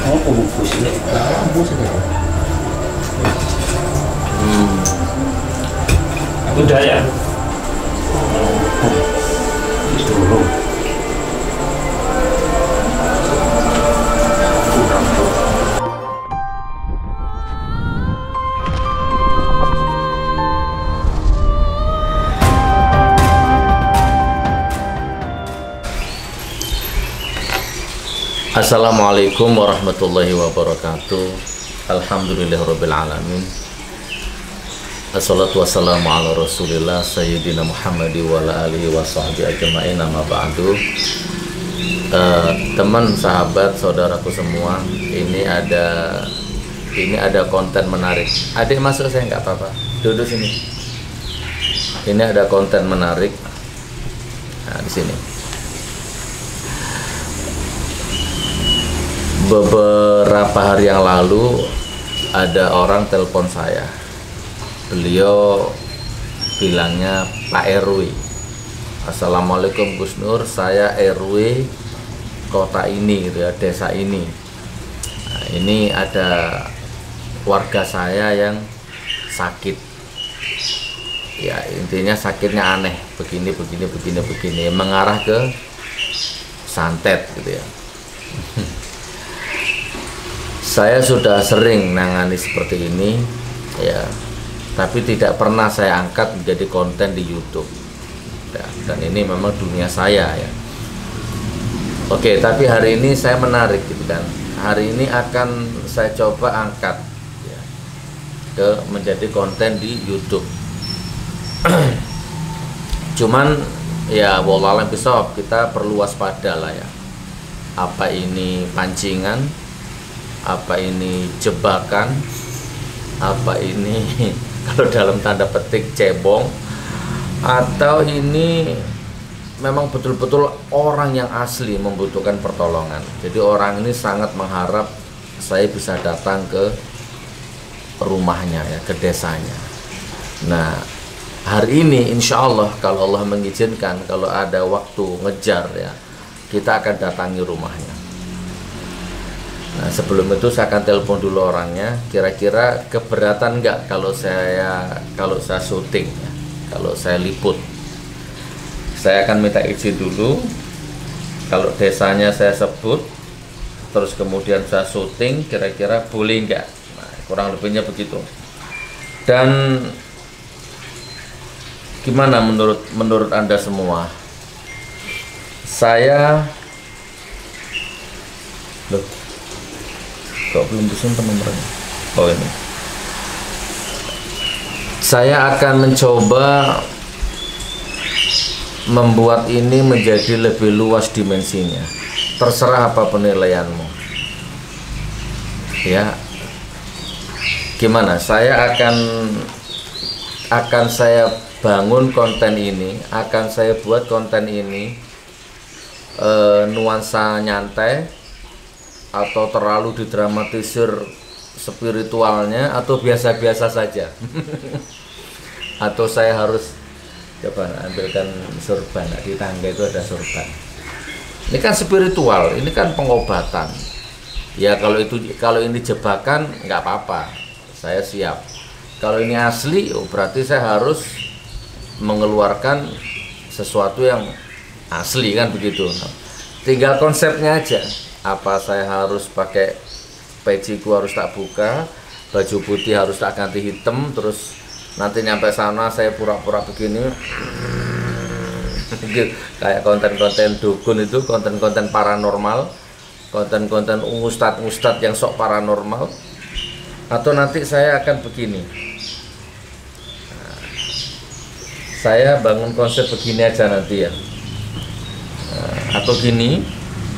Oh, bungkus ini. Bungkus ini. Udah ya. Disuruh. Assalamualaikum warahmatullahi wabarakatuh. Alhamdulillahirabbil alamin. Assalatu wassalamu ala Rasulillah Sayyidina Muhammadi wa ala alihi wa sahbihi ajma'in, amma ba'du. Teman, sahabat, saudaraku semua, ini ada konten menarik. Adik masuk, saya nggak apa-apa. Duduk sini. Ini ada konten menarik. Nah, di sini. Beberapa hari yang lalu ada orang telepon saya. Beliau bilangnya Pak RW. Assalamualaikum Gus Nur, saya RW kota ini gitu ya, desa ini. Nah, ini ada warga saya yang sakit. Ya, intinya sakitnya aneh, begini, mengarah ke santet gitu ya. Saya sudah sering nangani seperti ini ya, tapi tidak pernah saya angkat menjadi konten di YouTube ya, dan ini memang dunia saya ya. Oke, tapi hari ini saya menarik gitu kan. Hari ini akan saya coba angkat ya, menjadi konten di YouTube. Cuman ya wallahualam bisawab, kita perlu waspada lah ya. Apa ini pancingan? Apa ini jebakan, apa ini kalau dalam tanda petik cebong, atau ini memang betul-betul orang yang asli membutuhkan pertolongan. Jadi orang ini sangat mengharap saya bisa datang ke rumahnya ya, ke desanya. Nah, hari ini insya Allah kalau Allah mengizinkan, kalau ada waktu ngejar ya, kita akan datangi rumahnya. Nah, sebelum itu saya akan telepon dulu orangnya. Kira-kira keberatan nggak kalau saya syuting ya, kalau saya liput. Saya akan minta izin dulu. Kalau desanya saya sebut, terus kemudian saya syuting, kira-kira boleh nggak? Nah, kurang lebihnya begitu. Dan gimana menurut Anda semua? Saya loh, kok belum disimpan nomornya? Oh, ini. Saya akan mencoba membuat ini menjadi lebih luas dimensinya. Terserah apa penilaianmu. Ya. Gimana? Saya akan saya bangun konten ini, akan saya buat konten ini nuansa nyantai, atau terlalu didramatisir spiritualnya, atau biasa-biasa saja. Atau saya harus coba ambilkan surban, di tangga itu ada surban. Ini kan spiritual, ini kan pengobatan. Ya kalau ini jebakan nggak apa-apa, saya siap. Kalau ini asli, berarti saya harus mengeluarkan sesuatu yang asli kan begitu. Nah, tinggal konsepnya aja. Apa saya harus pakai peciku harus tak buka, baju putih harus tak ganti hitam, terus nanti nyampe sana saya pura-pura begini. Kayak konten-konten dukun itu, konten-konten paranormal, konten-konten ustadz yang sok paranormal. Atau nanti saya akan begini. Nah, saya bangun konsep begini aja nanti ya. Nah, atau gini.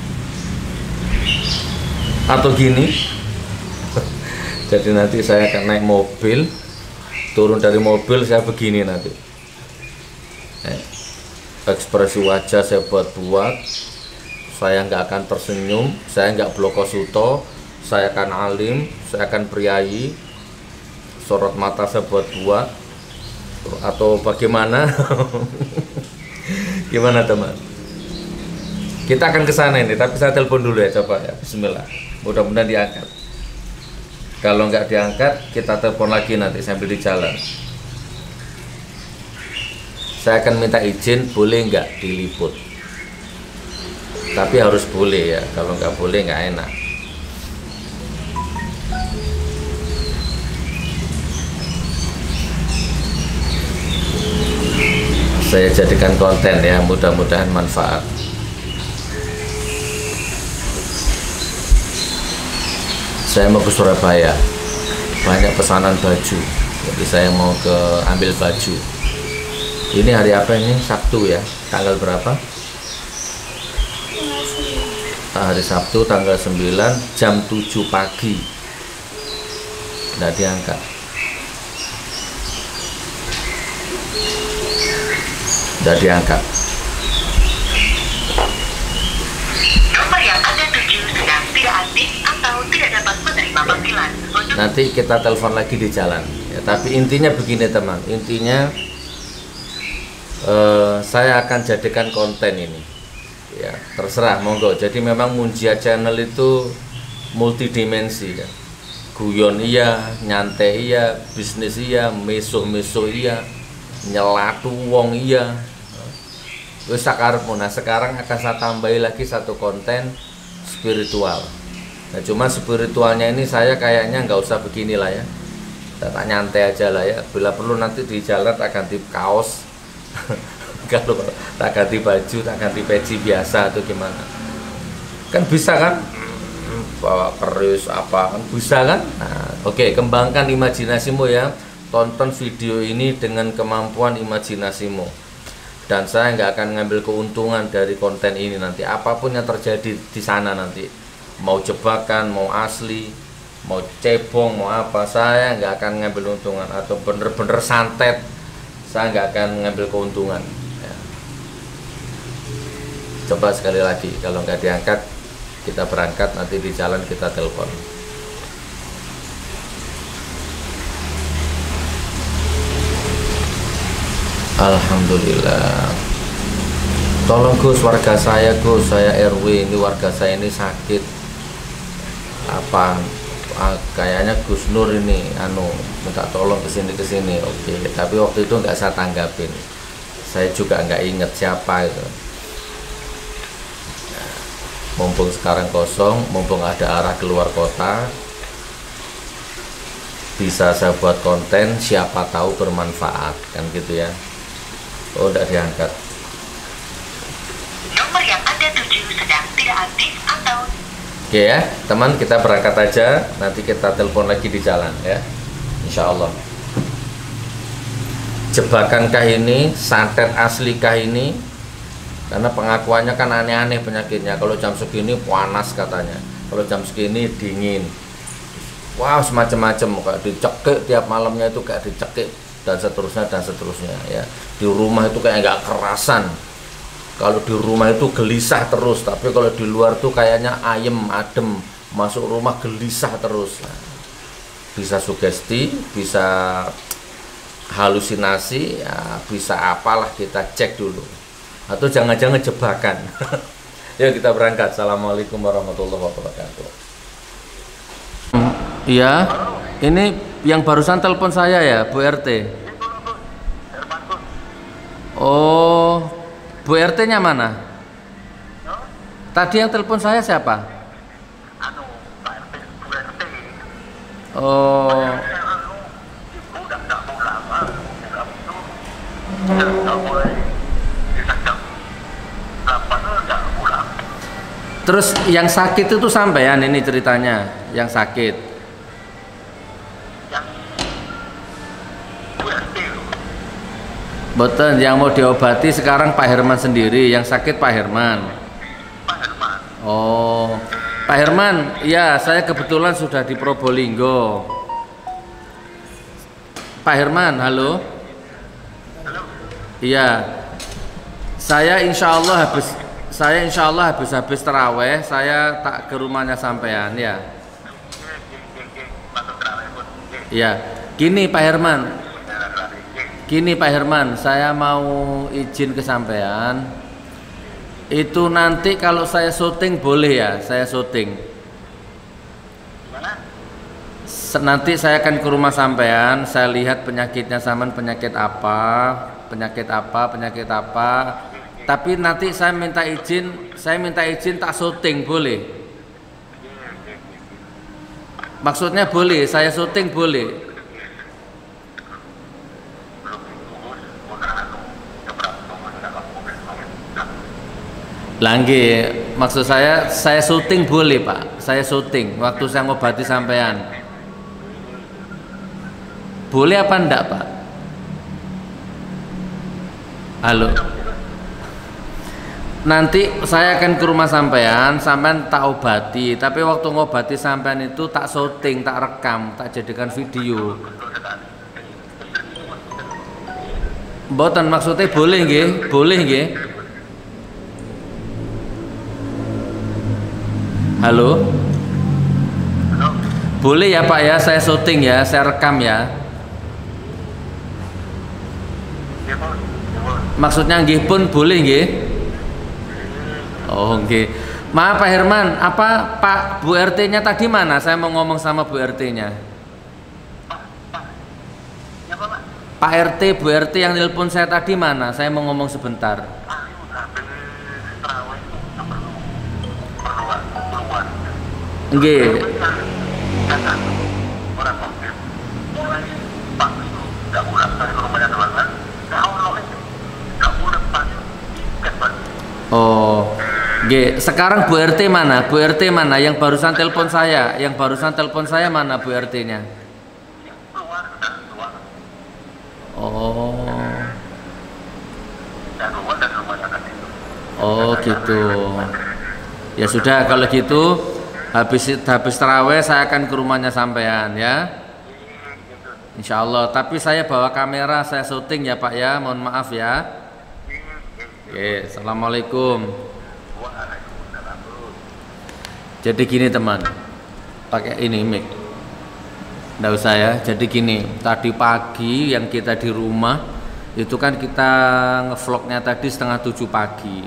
Jadi nanti saya akan naik mobil, turun dari mobil saya begini nanti. Ekspresi wajah saya buat-buat, saya nggak akan tersenyum, saya nggak blokosuto, saya akan alim, saya akan priayi, sorot mata saya buat-buat, atau bagaimana? Gimana teman? Kita akan ke sana ini, tapi saya telepon dulu ya, coba ya. Bismillah. Mudah-mudahan diangkat. Kalau nggak diangkat, kita telepon lagi nanti sambil di jalan. Saya akan minta izin, boleh nggak diliput? Tapi harus boleh ya, kalau nggak boleh nggak enak. Saya jadikan konten ya, mudah-mudahan manfaat. Saya mau ke Surabaya, banyak pesanan baju, jadi saya mau ambil baju. Ini hari apa ini? Sabtu ya, tanggal berapa? Hari Sabtu tanggal 9 jam 7 pagi. Nggak diangkat. Nggak diangkat. Nomor yang Anda tuju sedang tidak aktif atau tidak dapat menerima panggilan. Nanti kita telepon lagi di jalan ya, tapi intinya begini teman, intinya saya akan jadikan konten ini ya, terserah monggo. Jadi memang Munjia Channel itu multidimensi ya, guyon iya, nyantai iya, bisnis iya, meso-meso iya, nyelatu wong iya, wis sakarepmu. Nah sekarang akan saya tambahi lagi satu konten spiritual. Nah cuma spiritualnya ini saya kayaknya nggak usah beginilah ya, tak nyantai aja lah ya. Bila perlu nanti di jalan tak ganti kaos kalau tak ganti baju, tak ganti peci biasa atau gimana, kan bisa kan, bawa keris apa kan bisa kan. Nah oke, kembangkan imajinasimu ya, tonton video ini dengan kemampuan imajinasimu, dan saya nggak akan ngambil keuntungan dari konten ini. Nanti apapun yang terjadi di sana nanti, mau jebakan, mau asli, mau cebong, mau apa, saya nggak akan ngambil untungan. Atau bener-bener santet, saya nggak akan ngambil keuntungan ya. Coba sekali lagi, kalau nggak diangkat kita berangkat, nanti di jalan kita telepon. Alhamdulillah. Tolong Gus, warga saya Gus, saya RW, ini warga saya ini sakit. Apa kayaknya Gus Nur ini minta tolong kesini. Oke, tapi waktu itu nggak saya tanggapin, saya juga nggak inget siapa itu. Mumpung sekarang kosong, mumpung ada arah keluar kota, bisa saya buat konten, siapa tahu bermanfaat kan gitu ya. Oh udah diangkat. Nomor yang Anda tuju sedang tidak aktif atau... Oke ya teman, kita berangkat aja, nanti kita telepon lagi di jalan ya, insya Allah. Jebakankah ini, santet aslikah ini? Karena pengakuannya kan aneh-aneh penyakitnya. Kalau jam segini panas katanya, kalau jam segini dingin. Wow, semacam-macam, kayak dicekik tiap malamnya itu kayak dicekik, dan seterusnya ya. Di rumah itu kayak nggak kerasan. Kalau di rumah itu gelisah terus, tapi kalau di luar tuh kayaknya ayem, adem. Masuk rumah gelisah terus. Nah, bisa sugesti, bisa halusinasi, ya, bisa apalah, kita cek dulu. Atau jangan-jangan jebakan. Yuk kita berangkat. Assalamualaikum warahmatullahi wabarakatuh. Iya, ini yang barusan telepon saya ya, Bu RT. Oh, Bu RT-nya mana? Tadi yang telepon saya siapa? Pak RT, Bu RT. Oh, Ibu nggak mau lama. Kamu nggak boleh. Jam 8 nggak pulang. terus yang sakit itu sampean ini ceritanya, yang sakit. Yang Bu RT loh. Betul, yang mau diobati sekarang Pak Herman sendiri, yang sakit Pak Herman. Pak Herman. Oh, Pak Herman, ya saya kebetulan sudah di Probolinggo. Pak Herman, halo. Halo. Iya, saya insya Allah habis terawih, saya tak ke rumahnya sampean ya. Masuk terawih. Iya, gini Pak Herman. Gini Pak Herman, saya mau izin ke sampean. Itu nanti kalau saya syuting boleh ya, saya syuting. Gimana? Nanti saya akan ke rumah sampean, saya lihat penyakitnya sampean penyakit apa. Tapi nanti saya minta izin tak syuting boleh. Maksudnya boleh, saya syuting boleh. Langgi, maksud saya syuting boleh Pak, saya syuting waktu saya ngobati sampean. Boleh apa enggak Pak? Halo. Nanti saya akan ke rumah sampean tak obati, tapi waktu ngobati sampean itu tak syuting, tak rekam, tak jadikan video. Mboten maksudnya boleh nggih, boleh nggih. Halo. Boleh ya Pak ya, saya syuting ya, saya rekam ya. Maksudnya nggih pun boleh nggih. Oh nggih. Maaf Pak Herman, apa Pak Bu RT-nya tadi mana? Saya mau ngomong sama Bu RT-nya. Pak RT, Bu RT yang nelpon saya tadi mana? Saya mau ngomong sebentar. Nggih. Oh, nggih. Sekarang Bu RT mana? Bu RT mana? Yang barusan telepon saya, mana Bu RT-nya? Oh. Oh gitu. Ya sudah kalau gitu habis taraweh saya akan ke rumahnya sampean ya. Insya Allah. Tapi saya bawa kamera, saya syuting ya Pak ya. Mohon maaf ya. Oke, assalamualaikum. Jadi gini teman, pakai ini mic. Nggak usah ya. Jadi gini, tadi pagi yang kita di rumah itu kan kita ngevlognya tadi 6:30 pagi.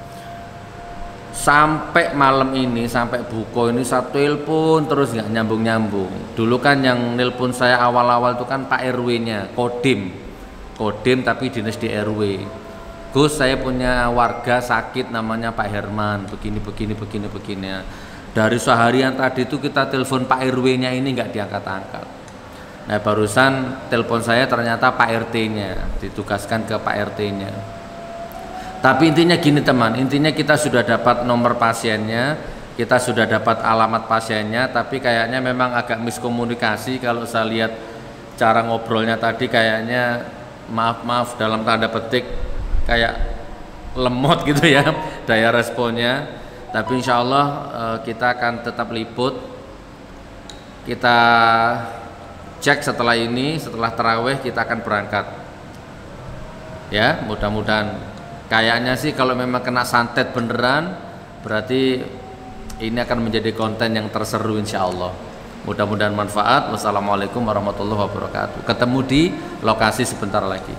Sampai malam ini, sampai buko ini satu telepon terus nggak nyambung. Dulu kan yang nelpon saya awal-awal itu kan Pak RW-nya, Kodim tapi dinas di RW. Gus, saya punya warga sakit namanya Pak Herman, begini. Dari seharian tadi itu kita telepon Pak RW-nya ini nggak diangkat-angkat. Nah barusan telepon saya ternyata Pak RT-nya, ditugaskan ke Pak RT-nya. Tapi intinya gini teman, intinya kita sudah dapat nomor pasiennya, kita sudah dapat alamat pasiennya, tapi kayaknya memang agak miskomunikasi kalau saya lihat cara ngobrolnya tadi kayaknya maaf dalam tanda petik kayak lemot gitu ya daya responnya. Tapi insya Allah kita akan tetap liput, kita cek setelah ini, setelah taraweh kita akan berangkat ya, mudah-mudahan. Kayaknya sih kalau memang kena santet beneran berarti ini akan menjadi konten yang terseru insya Allah. Mudah-mudahan manfaat. Wassalamualaikum warahmatullahi wabarakatuh. Ketemu di lokasi sebentar lagi.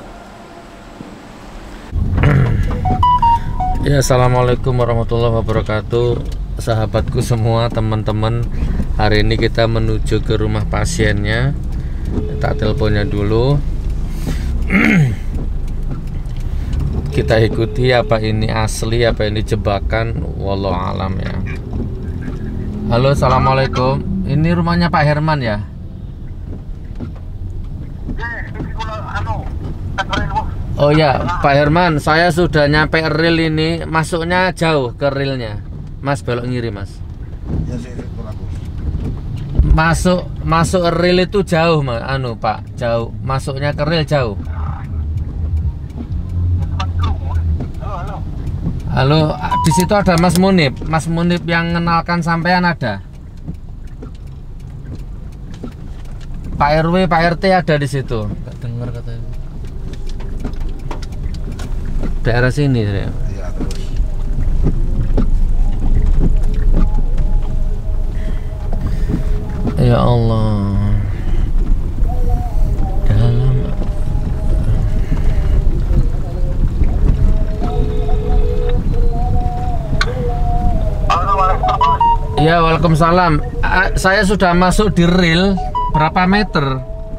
Ya, assalamualaikum warahmatullahi wabarakatuh. Sahabatku semua, teman-teman, hari ini kita menuju ke rumah pasiennya. Tak teleponnya dulu. Kita ikuti apa ini asli, apa ini jebakan, wallahu alam ya. Halo, assalamualaikum. Ini rumahnya Pak Herman ya? Oh ya, Pak Herman, saya sudah nyampe rel ini, masuknya jauh ke relnya. Mas belok ngiri, Mas. Masuk rel itu jauh, Mas. Pak, jauh. Masuknya ke rel jauh. Halo, di situ ada Mas Munib. Mas Munib yang mengenalkan sampean ada. Pak RW, Pak RT ada di situ. Gak dengar katanya. Daerah sini ya. Iya, terus. Ya Allah. Dalam Ya, waalaikumsalam. Saya sudah masuk di rel. Berapa meter?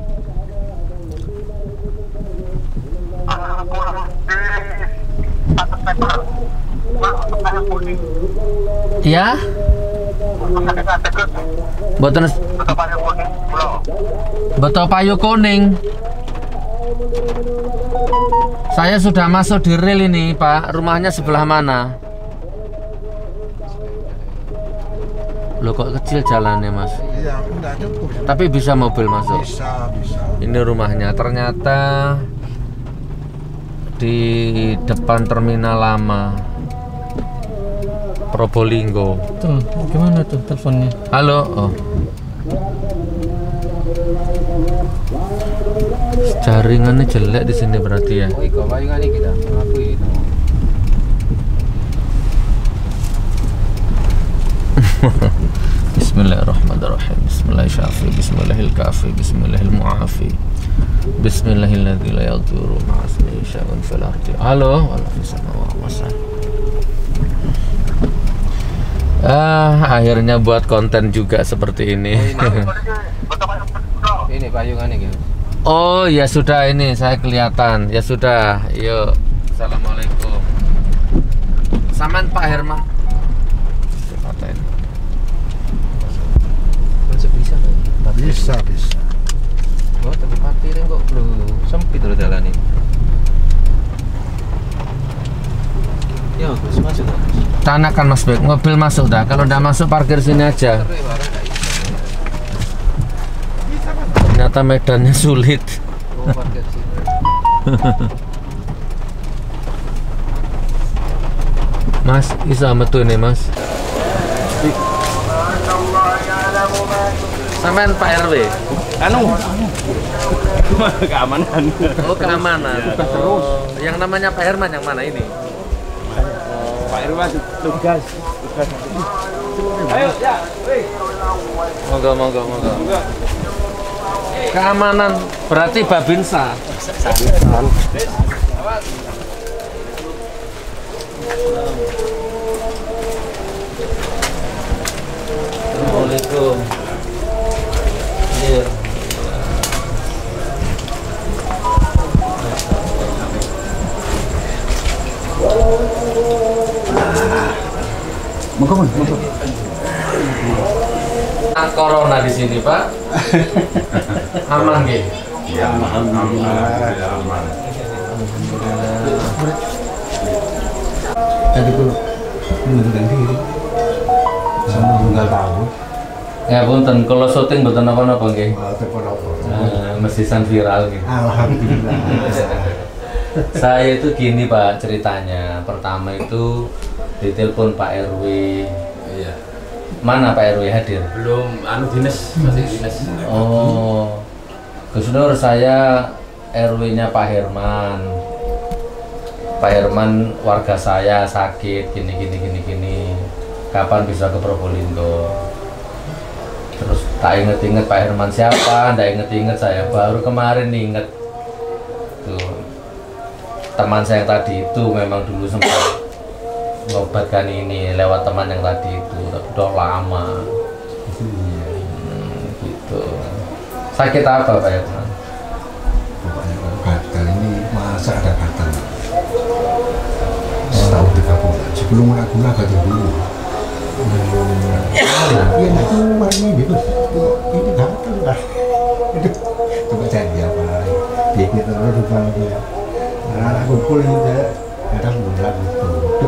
Ya? Boten Beto Payu Kuning. Saya sudah masuk di rel ini, Pak. Rumahnya sebelah mana? Loh, kok kecil jalannya, Mas? Iya, enggak cukup. Tapi bisa mobil masuk. Bisa. Ini rumahnya ternyata di depan terminal lama Probolinggo. Tuh, gimana tuh teleponnya? Halo. Oh. Jaringannya jelek di sini berarti ya. Oh, iko palingan iki ta. Aku itu. Bismillahirrahmanirrahim. Bismillahirrahmanirrahim. Bismillahirrahmanirrahim. Bismillahirrahmanirrahim. Bismillahilladzi la yadurru ma'a ismihi syai'un fil ardi. Halo, wala fis samawati. Akhirnya buat konten juga seperti ini. Ini payungan iki. Oh ya sudah, ini saya kelihatan. Ya sudah, yuk. Assalamualaikum. Saman Pak Herman. Masuk bisa kan? Bisa. Oh, tapi parkirnya kok belum sempit loh jalan ini. Ya, Gus, masuk Gus. Tanakan Mas Bek, mobil masuk dah. Kalau udah masuk parkir sini aja. Ternyata medannya sulit. Oh, parkir sini. Mas, bisa metu ini Mas. Sampean Pak RW. Keamanan. Oh, keamanan. Terus. Yang namanya Pak Herman yang mana ini? Pak Irwan tugas. Ayo, ya. Monggo. Keamanan berarti Babinsa. Assalamualaikum. Iya. Monggo. Corona di sini, Pak. Aman nggih? Ya, alhamdulillah. Aman. Tadi kalau mengundurkan diri sama tunggal tahu. Ya punten, kalau syuting mboten napa-napa nggih. Telepon apa? Mesisan viral gitu. Alhamdulillah. Saya itu gini Pak ceritanya. Pertama itu ditelepon Pak RW. Iya. Mana Pak RW hadir? Belum dinas, masih dinas. Oh. Gus Nur, saya RW-nya Pak Herman. Pak Herman warga saya sakit gini. Kapan bisa ke Probolinggo? Terus tak inget-inget Pak Herman siapa, ndak inget-inget saya. Baru kemarin inget tuh teman saya yang tadi itu memang dulu sempat mengobatkan ini lewat teman yang tadi itu, tapi udah lama. Gitu. Sakit apa Pak Herman? Pokoknya gatal ini masa ada gatal. Setahun 3 bulan sebelum aku gatal dulu. Iya, aku warna ini gatal lah. Itu coba cari apa? Dia terus rupanya. Anak kumpul ini kadang bulan itu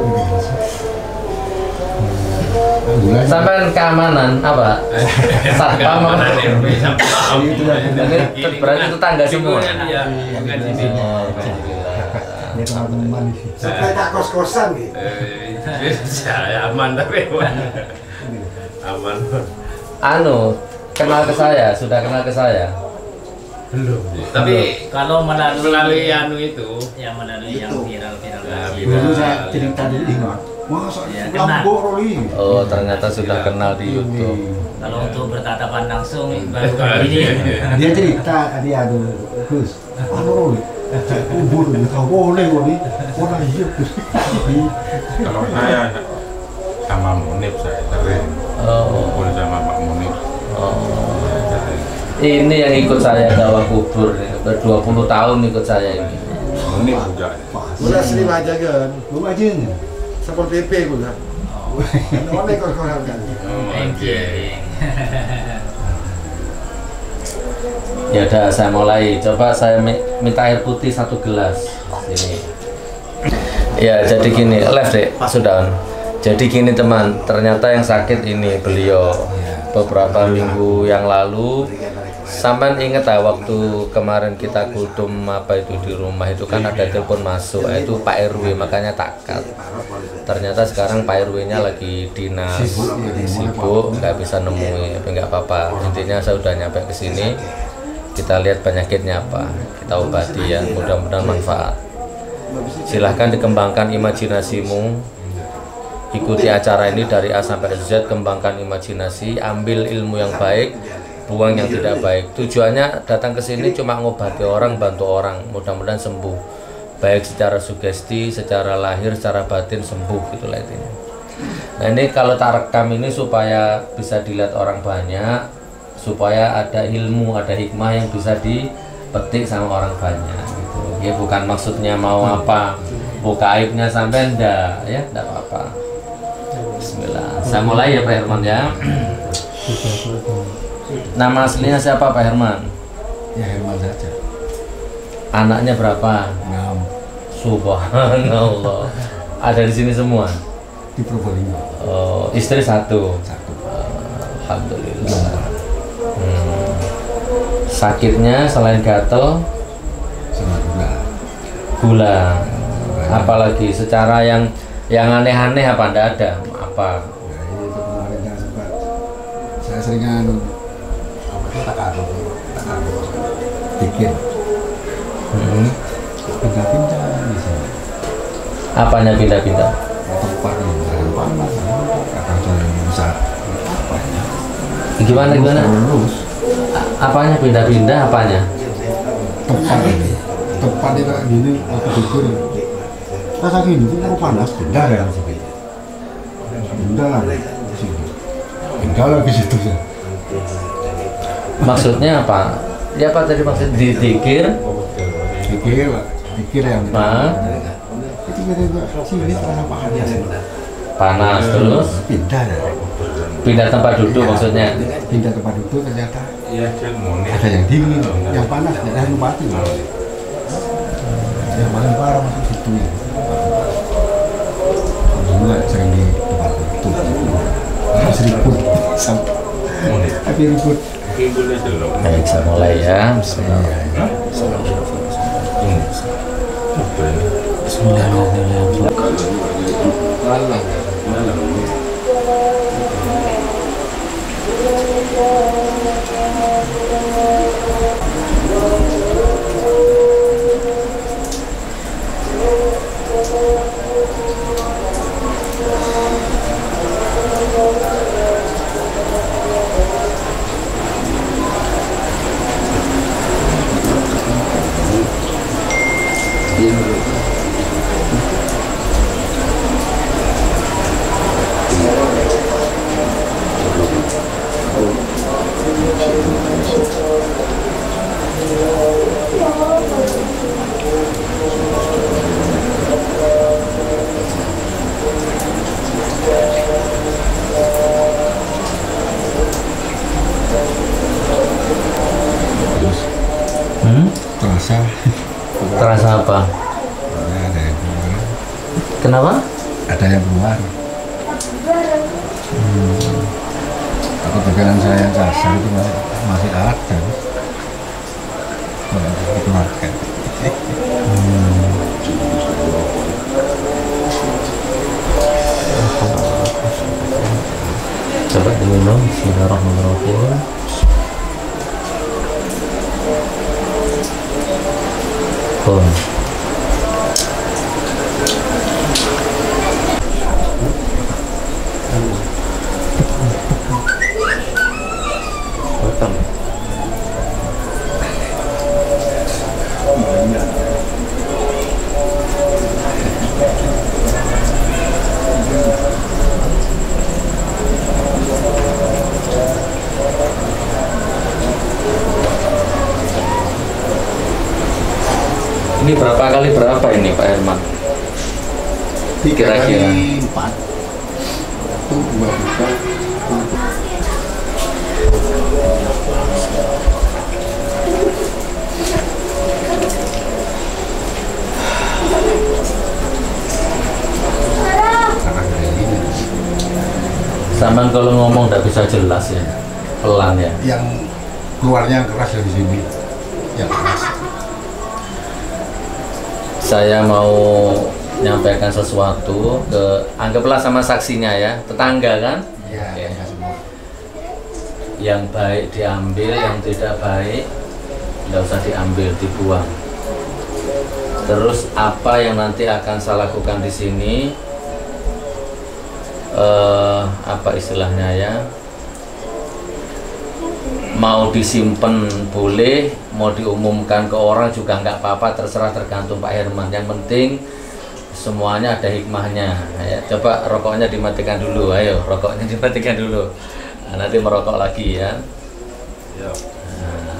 bulan. Sampai keamanan apa? Satpam apa? Itu Ini berarti tetangga semua. Iya, bukan di sini. ya teman-teman sih. Sampai tak kos-kosan gitu. Saya aman tapi aman. Anu, kenal ke saya, sudah kenal ke saya. Belum. Tapi Kalau melalui anu itu, yang melalui yang viral-viral Nah, tadi. Dulu saya cerita di ingat. Masa Ya, Lamboro ini. Oh, ternyata sudah kenal di YouTube. Kalau untuk bertatapan langsung baru kali ini. Dia cerita, dia aduh Gus, anu kubur ini kau boleh kok nih. Orang iya Gus. Kalau saya sama Munib saya sering kumpul sama Pak Munir. Ini yang ikut saya dakwah kubur, 20 tahun ikut saya ini. Munir juga. Udah sering aja kan, belum aja nih. Sapol PP gue kan. Mana kor-koran kan? Thank you. Ya udah, saya mulai. Coba saya minta air putih 1 gelas. Ini. Ya, jadi gini, left deh, sudah. Jadi gini teman, ternyata yang sakit ini beliau beberapa minggu yang lalu. Sampai inget ya waktu kemarin kita kultum apa itu di rumah itu kan ada telepon masuk, itu Pak RW, makanya takat. Ternyata sekarang Pak RW-nya lagi dinas, sibuk, nggak bisa nemui, tapi nggak apa-apa. Intinya saya udah nyampe ke sini, kita lihat penyakitnya apa, kita obati ya, mudah-mudahan manfaat. Silahkan dikembangkan imajinasimu, ikuti acara ini dari A sampai Z, kembangkan imajinasi, ambil ilmu yang baik, buang yang tidak baik. Tujuannya datang ke sini cuma ngobati orang, bantu orang, mudah-mudahan sembuh, baik secara sugesti, secara lahir, secara batin sembuh, gitulah intinya. Nah ini kalau tak rekam ini supaya bisa dilihat orang banyak, supaya ada ilmu, ada hikmah yang bisa dipetik sama orang banyak gitu. Ya bukan maksudnya mau apa, buka aibnya sampai ndak ya, ndak apa-apa. Bismillah. Saya mulai ya Pak Herman ya. Nama aslinya siapa Pak Herman? Ya Herman saja. Anaknya berapa? 6 Subhanallah. Ada di sini semua? di Probolinggo. Oh, istri 1. Satu. Alhamdulillah. Sakitnya selain gatel, Sama gula. gula. Apalagi secara yang aneh-aneh apa enggak ada? Apa? Nah, itu kemarin saya sempat saya seringan takar pikir pindah-pindah di sini. Apanya pindah-pindah? Tempat yang kadang panas, kadang jalan besar. Apanya? Gimana? Lurus. Apanya pindah-pindah? Apanya? Tempat ini. Tempatnya kayak gini, aku pikir rasa gini itu kalau panas pindah ya sini. Pindah lah di sini. Pindah lagi situ ya. Maksudnya apa? Ya apa tadi maksud dipikir? Pikir yang Nah. itu kira sini terasa panas. Panas terus Pindah ya. pindah tempat duduk maksudnya. Pindah tempat duduk ternyata Iya, Munir. ada yang dingin, yang panas, yang mati. Yang paling parah masuk situ ya. Juga sering di tempat itu. Harus ribut, tapi ribut. Boleh dulu. Baik, saya mulai ya. Terasa Terasa apa? ada yang keluar. Kenapa? Ada yang keluar. Atau pegangan saya yang kasar itu masih ada. Dikeluarkan. Coba diminum. Bismillahirrahmanirrahim. Pun. Ini berapa kali berapa ini Pak Herman? 3 Kira-kira. kali 4 itu 2 juta. Karena dari ini Saman kalau ngomong nggak bisa jelas ya, pelan ya. yang keluarnya keras dari sini, yang keras. Saya mau menyampaikan sesuatu ke, anggaplah sama saksinya ya, tetangga kan. Ya, Oke. ya semua. Yang baik diambil, yang tidak baik nggak usah diambil, dibuang. Terus apa yang nanti akan saya lakukan di sini, apa istilahnya ya, mau disimpan boleh, mau diumumkan ke orang juga nggak apa-apa, terserah, tergantung Pak Herman. Yang penting semuanya ada hikmahnya ya. Coba rokoknya dimatikan dulu, ayo rokoknya dimatikan dulu. Nah, nanti merokok lagi ya. Nah.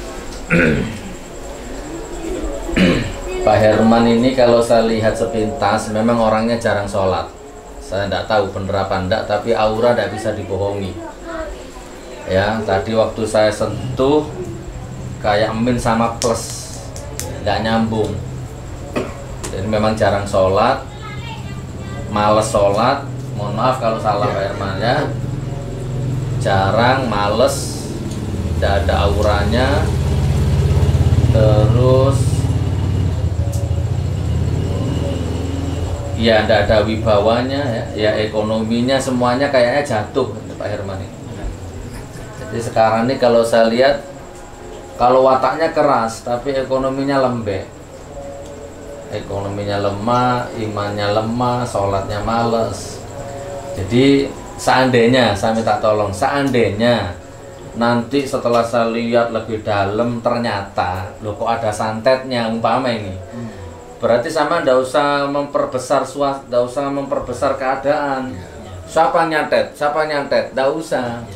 Pak Herman ini kalau saya lihat sepintas memang orangnya jarang sholat. Saya tidak tahu bener apa enggak, tapi aura tidak bisa dibohongi. Ya, tadi waktu saya sentuh kayak min sama plus, nggak nyambung. Jadi memang jarang sholat, males sholat. Mohon maaf kalau salah Pak Herman ya. Jarang, males, tidak ada auranya. Terus ya tidak ada wibawanya ya, ekonominya semuanya kayaknya jatuh Pak Herman ini. Jadi sekarang ini kalau saya lihat, kalau wataknya keras tapi ekonominya lembek, ekonominya lemah, imannya lemah, sholatnya males. Jadi seandainya, saya minta tolong, seandainya nanti setelah saya lihat lebih dalam ternyata loh kok ada santetnya umpama ini, berarti sama ndak usah memperbesar ndak usah memperbesar keadaan. Siapa nyantet, ndak usah.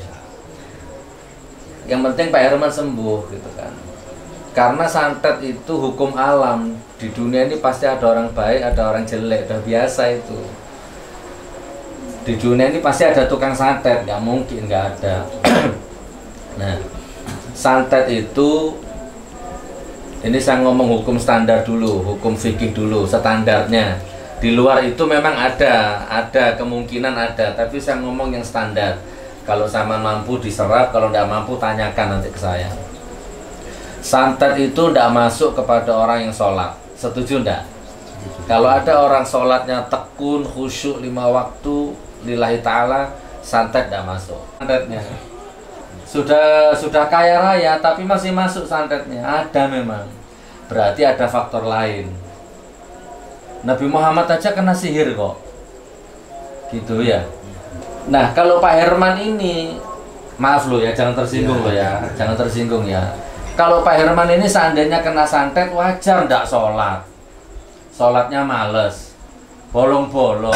Yang penting Pak Herman sembuh gitu kan. Karena santet itu hukum alam. Di dunia ini pasti ada orang baik, ada orang jelek, udah biasa itu. Di dunia ini pasti ada tukang santet, nggak mungkin nggak ada. Nah, santet itu, ini saya ngomong hukum standar dulu, hukum fikih dulu, standarnya. Di luar itu memang ada kemungkinan ada, tapi saya ngomong yang standar. Kalau sama mampu diserap, kalau tidak mampu tanyakan nanti ke saya. Santet itu tidak masuk kepada orang yang sholat, setuju enggak? Kalau ada orang sholatnya tekun, khusyuk 5 waktu, lillahi ta'ala, santet tidak masuk. Santetnya sudah kaya raya tapi masih masuk santetnya, ada memang. Berarti ada faktor lain. Nabi Muhammad aja kena sihir kok, gitu ya. Nah kalau Pak Herman ini, maaf lo ya, jangan tersinggung lo ya, jangan tersinggung ya. Kalau Pak Herman ini seandainya kena santet, wajar ndak sholat, sholatnya males, bolong-bolong.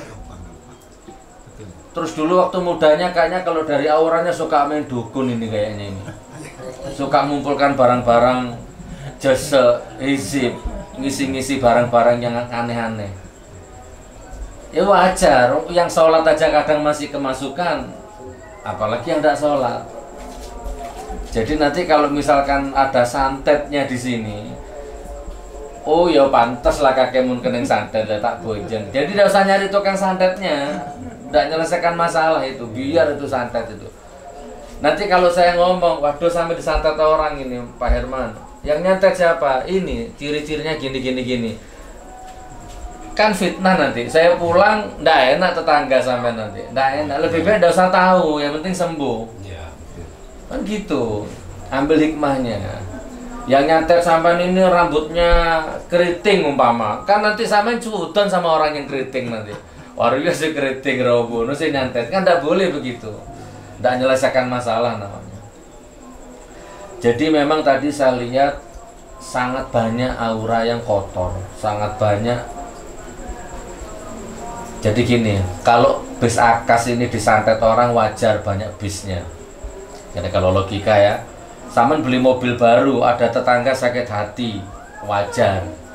Terus dulu waktu mudanya kayaknya kalau dari auranya suka main dukun ini kayaknya ini, suka mengumpulkan barang-barang jasa, hizib, ngisi-ngisi barang-barang yang aneh-aneh. Ya wajar, yang sholat aja kadang masih kemasukan, apalagi yang tidak sholat. Jadi nanti kalau misalkan ada santetnya di sini, oh ya pantas lah kakekmu kena santet, tak bojeng. Jadi tidak usah nyari tukang santetnya, tidak menyelesaikan masalah itu, biar itu santet itu. Nanti kalau saya ngomong, waduh sampai disantet orang ini Pak Herman, yang nyantet siapa? Ini ciri-cirinya gini. Kan fitnah nanti. Saya pulang, ndak enak tetangga sampai nanti, ndak enak. Lebih baik ndak usah tahu, yang penting sembuh. Kan gitu. Ambil hikmahnya. Yang nyantet sampai ini rambutnya keriting umpama, kan nanti sampai cuutan sama orang yang keriting nanti. Warga si keriting robo, si nyantet kan ndak boleh begitu. Ndak menyelesaikan masalah namanya. Jadi memang tadi saya lihat sangat banyak aura yang kotor, sangat banyak. Jadi gini, kalau bis akas ini disantet orang wajar banyak bisnya. Jadi kalau logika ya, Saman beli mobil baru, ada tetangga sakit hati, wajar.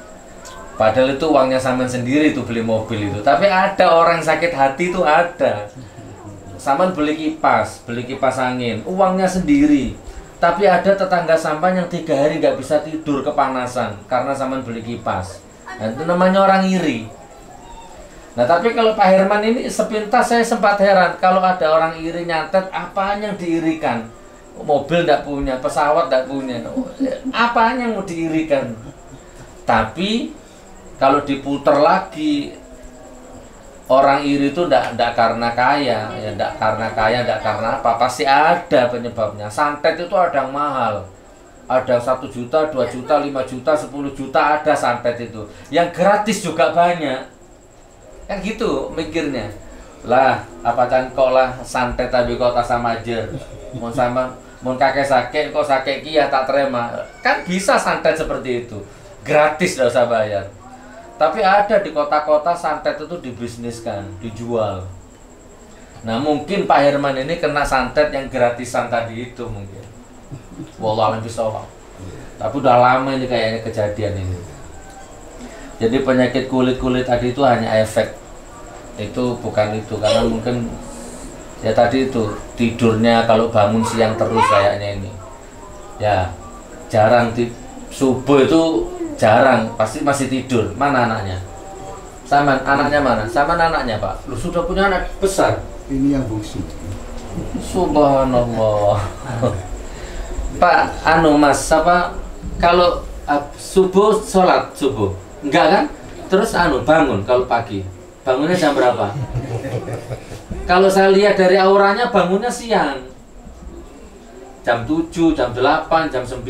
Padahal itu uangnya sampean sendiri itu beli mobil itu. Tapi ada orang sakit hati itu ada. Sampean beli kipas angin, uangnya sendiri. Tapi ada tetangga sampean yang 3 hari nggak bisa tidur kepanasan karena sampean beli kipas. Nah, itu namanya orang iri. Nah, tapi kalau Pak Herman ini sepintas saya sempat heran kalau ada orang iri nyatet apaan yang diirikan. Mobil tidak punya, pesawat tidak punya, apaan yang mau diirikan. Tapi kalau diputer lagi, orang iri itu tidak karena kaya, ya tidak karena apa, pasti ada penyebabnya. Santet itu ada yang mahal, ada 1 juta, 2 juta, 5 juta, 10 juta ada santet itu. Yang gratis juga banyak, kan gitu mikirnya. Lah, apa can kok lah santet tapi kota sama aja, mau kakek sakit kok sakit kia tak terima, kan bisa santet seperti itu, gratis tidak usah bayar. Tapi ada di kota-kota santet itu dibisniskan, dijual. Nah mungkin Pak Herman ini kena santet yang gratisan tadi itu mungkin. Wallahualam bishawab. Tapi udah lama ini kayaknya kejadian ini. Jadi penyakit kulit-kulit tadi itu hanya efek. Itu bukan itu, karena mungkin ya tadi itu tidurnya kalau bangun siang terus kayaknya ini. Ya jarang subuh itu jarang, pasti masih tidur. Mana anaknya? Sama anaknya mana? Sama anaknya Pak. Lu sudah punya anak besar? Ini yang bungsu. Subhanallah. Pak, Mas, apa kalau subuh sholat subuh? Enggak kan? Terus bangun kalau pagi. Bangunnya jam berapa? Kalau saya lihat dari auranya bangunnya siang. Jam 7, jam 8, jam 9.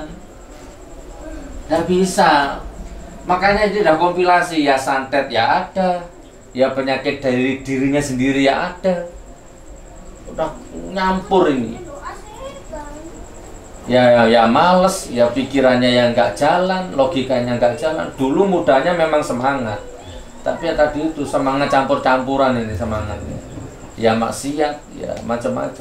Nggak bisa. Makanya ini udah kompilasi, ya santet ya ada, ya penyakit dari dirinya sendiri ya ada. Udah nyampur ini. Ya males, ya pikirannya yang nggak jalan, logikanya nggak jalan. Dulu mudanya memang semangat, tapi ya tadi itu semangat campur-campuran ini semangatnya. Ya maksiat, ya macam-macam.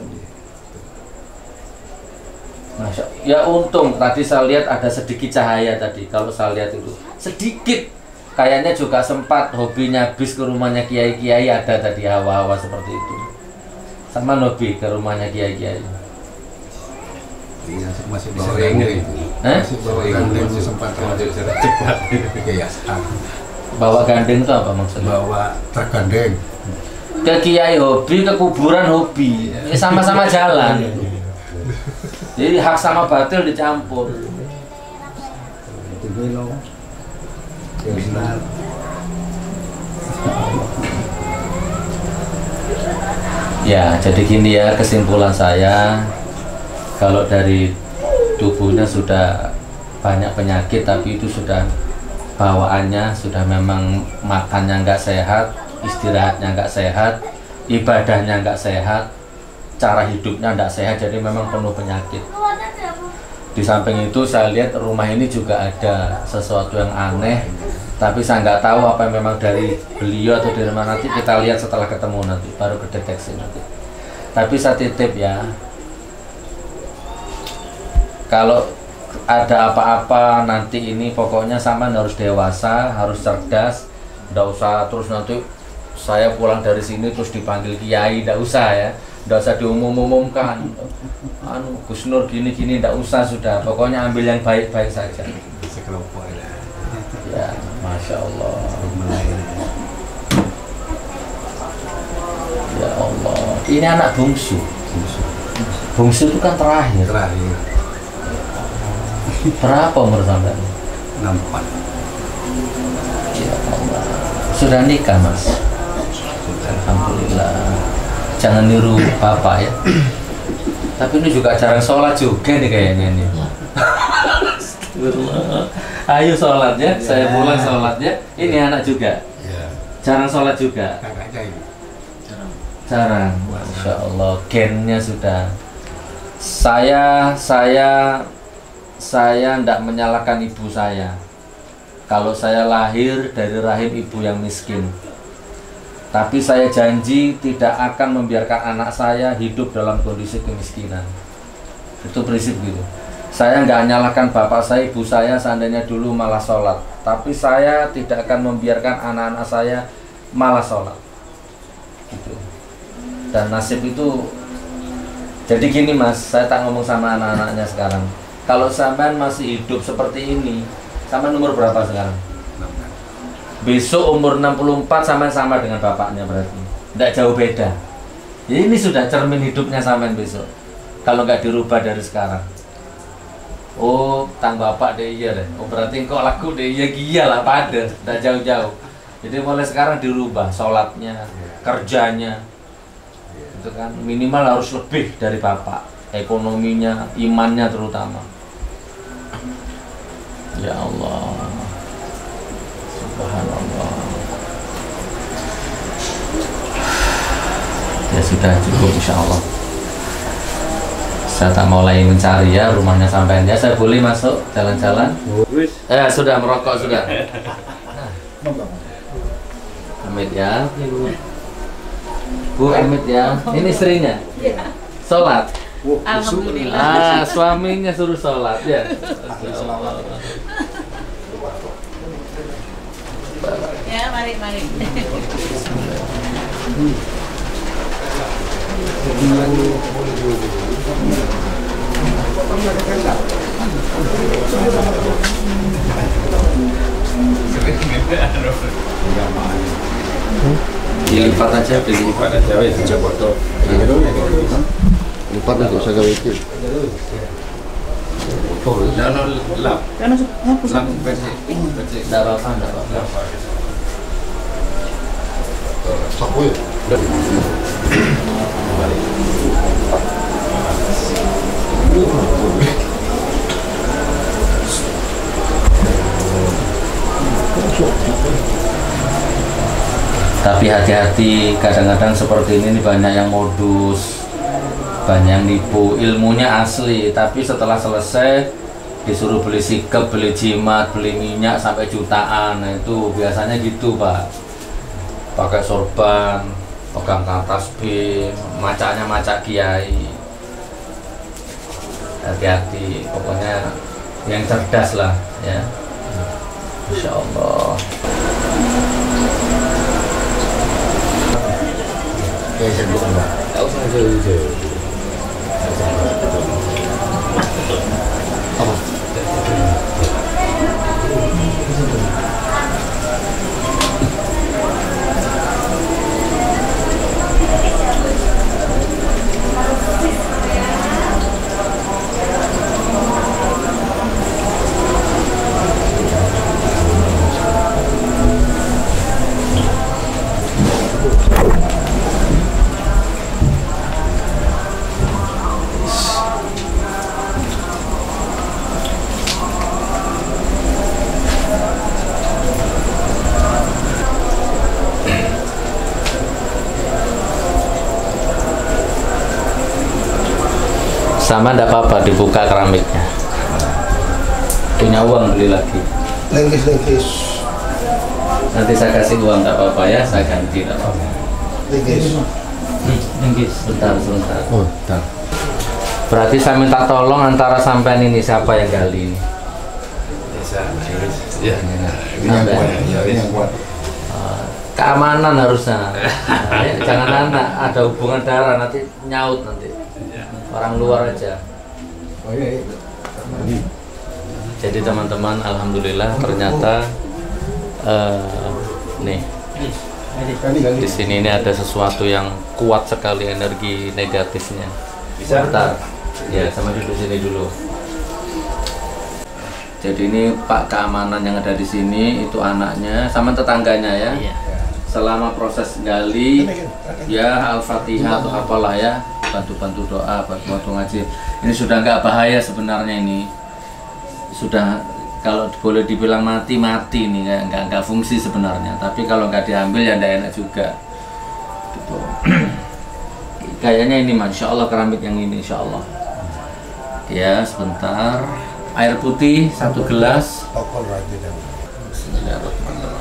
Masya, ya untung tadi saya lihat ada sedikit cahaya tadi. Kalau saya lihat itu sedikit, kayaknya juga sempat hobinya bis ke rumahnya kiai-kiai, ada tadi hawa-hawa seperti itu. Sama hobi ke rumahnya kiai-kiai. Masih bisa gandeng. Masih bawa gandeng sempat cepat. Iya. Bawa gandeng itu apa maksudnya? Bawa truk gandeng. Ke kiai hobi, ke kuburan hobi. Ini sama-sama jalan. Jadi hak sama batil dicampur. Itu belok. Benar. Ya, jadi gini ya kesimpulan saya. Kalau dari tubuhnya sudah banyak penyakit, tapi itu sudah bawaannya sudah memang makannya nggak sehat, istirahatnya nggak sehat, ibadahnya nggak sehat, cara hidupnya nggak sehat, jadi memang penuh penyakit. Di samping itu saya lihat rumah ini juga ada sesuatu yang aneh, tapi saya nggak tahu apa yang memang dari beliau atau dari mana. Nanti kita lihat setelah ketemu nanti, baru kedeteksi nanti. Tapi saya titip ya, kalau ada apa-apa nanti ini pokoknya sama harus dewasa, harus cerdas, nggak usah terus nanti saya pulang dari sini terus dipanggil kiai, nggak usah ya. Nggak usah diumum-umumkan, Gus Nur gini-gini, nggak usah, sudah pokoknya ambil yang baik-baik saja. Sekelompok ya. Ya, Masya Allah. Ya Allah, ini anak bungsu. Bungsu itu kan terakhir. Berapa umur sampai? 64. Ya Allah. Sudah nikah Mas? Alhamdulillah. Jangan niru bapak ya. Tapi ini juga jarang sholat juga nih kayaknya nih. Ayo sholat ya, saya pulang sholat ya. Ini anak juga. Jarang sholat juga. Jarang. Masya Allah, gennya sudah. Saya tidak menyalahkan ibu saya. Kalau saya lahir dari rahim ibu yang miskin, tapi saya janji tidak akan membiarkan anak saya hidup dalam kondisi kemiskinan. Itu prinsip gitu. Saya nggak nyalahkan bapak saya, ibu saya seandainya dulu malah sholat. Tapi saya tidak akan membiarkan anak-anak saya malah sholat. Gitu. Dan nasib itu, jadi gini mas, saya tak ngomong sama anak-anaknya sekarang. Kalau sampean masih hidup seperti ini, sampean umur berapa sekarang? Besok umur 64 sampean sama dengan bapaknya berarti. Tidak jauh beda. Ya ini sudah cermin hidupnya sampean besok. Kalau nggak dirubah dari sekarang. Oh, tang bapak deh iya deh. Oh berarti kok laku deh iya gia lah pada, tidak jauh-jauh. Jadi mulai sekarang dirubah, sholatnya, kerjanya, itu kan minimal harus lebih dari bapak, ekonominya, imannya terutama. Ya Allah, Subhanallah. Ya sudah cukup insya Allah. Saya tak mulai mencari ya rumahnya sampean ya. Saya boleh masuk jalan-jalan? Sudah merokok sudah. Amit ya. Bu Amit ya. Ini istrinya. Sholat. Alhamdulillah. Suaminya suruh sholat ya. Ya, mari. Dilipat aja, dilipat aja wes. Lipat untuk saya gawe iki. Tidak apa-apa. Sapu ya. Tapi hati-hati, kadang-kadang seperti ini banyak yang modus, banyak yang nipu. Ilmunya asli, tapi setelah selesai disuruh beli sikep, beli jimat, beli minyak sampai jutaan. Nah itu biasanya gitu pak, pakai sorban, pegang tasbih, macaknya macak kiai. Hati-hati, pokoknya yang cerdas lah ya. Insya Allah. Kayak sendok enggak? Tak usah jauh-jauh. Apa? Sama enggak apa-apa dibuka keramiknya. Punya uang beli lagi. Lengkis. Nanti saya kasih uang enggak apa-apa ya, saya ganti enggak apa-apa. Linggis. Sebentar. Oh, bentar. Berarti saya minta tolong antara sampean ini siapa yang gali ini? Ini yang kuat. Ini yang kuat. Keamanan harusnya. Nah, ya, jangan anak ada hubungan darah nanti nyaut nanti. Orang luar aja. Oh iya. Jadi teman-teman, alhamdulillah ternyata nih di sini ini ada sesuatu yang kuat sekali energi negatifnya. Bentar. Ya, sama duduk sini dulu. Jadi ini Pak keamanan yang ada di sini itu anaknya sama tetangganya ya. Iya. Selama proses gali ya Al-Fatihah atau apalah ya, bantu-bantu doa, bantu ngaji. Ini sudah nggak bahaya sebenarnya ini. Sudah kalau boleh dibilang mati ini nggak fungsi sebenarnya. Tapi kalau nggak diambil ya nggak enak juga. Gitu. Kayaknya ini masya Allah keramik yang ini insya Allah. Ya sebentar. Air putih 1 gelas. Bismillahirrahmanirrahim.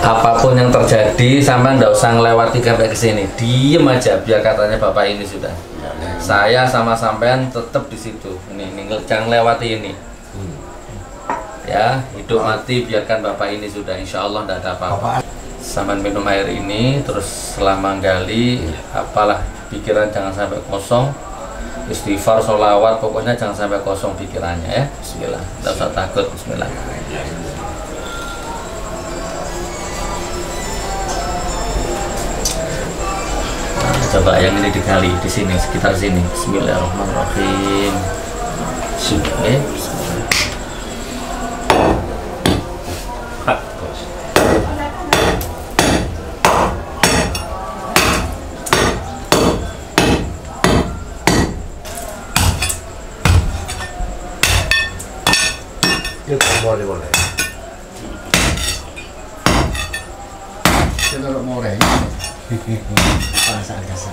apapun yang terjadi sampai nggak usah ngelewati sampai ke sini, diem aja biar katanya bapak ini sudah. Saya sama sampean tetap di situ. Ini jangan lewati ini. Ya, hidup mati biarkan bapak ini sudah. Insya Allah nggak ada apa-apa. Sampean minum air ini terus selama gali, apalah pikiran jangan sampai kosong. Istighfar, sholawat, pokoknya jangan sampai kosong pikirannya ya. Bismillah, nggak usah takut. Bismillah. Coba yang ini digali di sini, sekitar sini. Bismillahirrahmanirrahim. Sudah. Boleh. Kita taruh moreng. Pasang-pasang.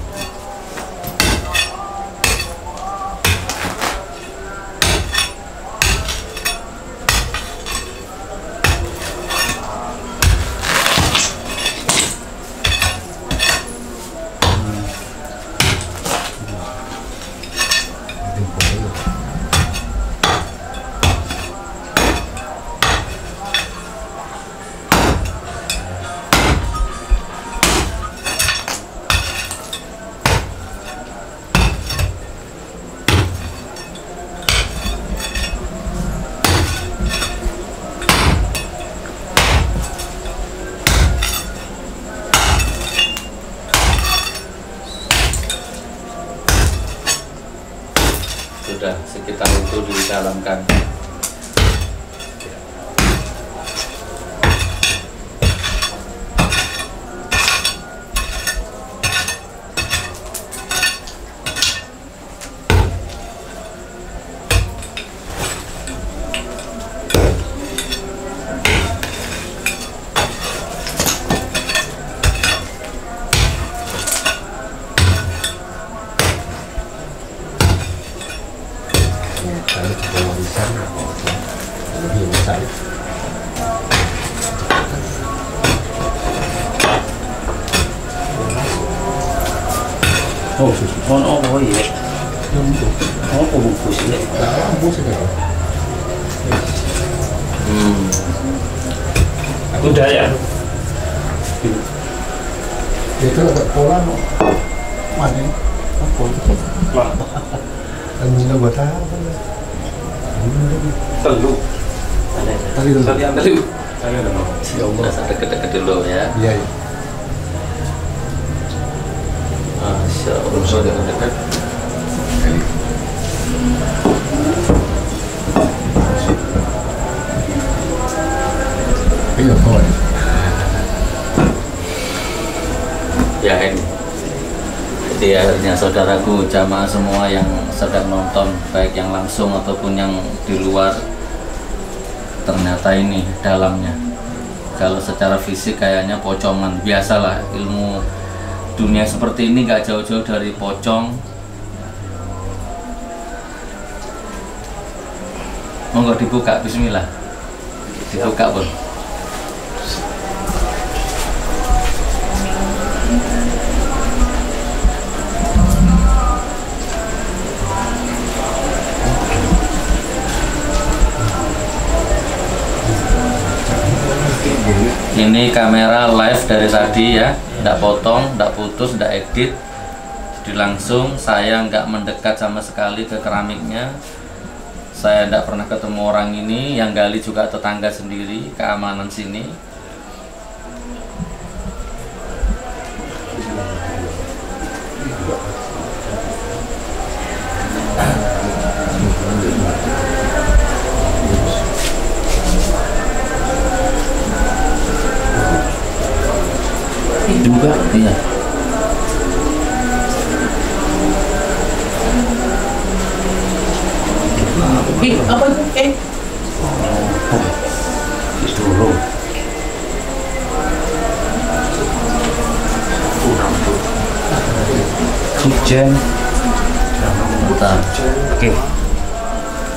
Sudah sekitar itu didalamkan. Kalau juga warisan lebih besar. Oh, oh iya. Oh, bungkus ya. Lampu sekarang. Udah ya. Itu agak pola mana? Apa? Anu buat apa? Telu. Tadi dulu. Telu. Saya ada mau. Ya Allah, deket-deket dulu ya. Iya. Masya Allah, deket-deket. Iya, boleh. Ya ini. Jadi akhirnya saudaraku, jamaah semua yang sedang nonton, baik yang langsung ataupun yang di luar, ternyata ini dalamnya. Kalau secara fisik kayaknya pocongan, biasalah ilmu dunia seperti ini gak jauh-jauh dari pocong. Monggo dibuka, bismillah. Dibuka pun. Ini kamera live dari tadi ya, nggak potong, nggak putus, nggak edit. Jadi langsung, saya nggak mendekat sama sekali ke keramiknya. Saya nggak pernah ketemu orang ini, yang gali juga tetangga sendiri, keamanan sini. Juga iya. Apa itu? Dulu. Hujan. Bentar. Oke.